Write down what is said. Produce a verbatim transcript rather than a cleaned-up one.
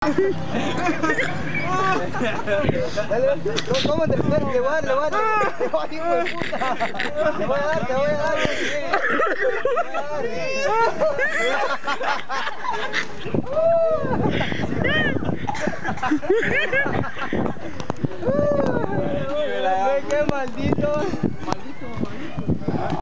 Dale, ¿cómo te esperas? Le voy a dar, le voy a dar. Le voy a dar, hijo de puta. Te voy a dar, te voy a dar. Qué maldito.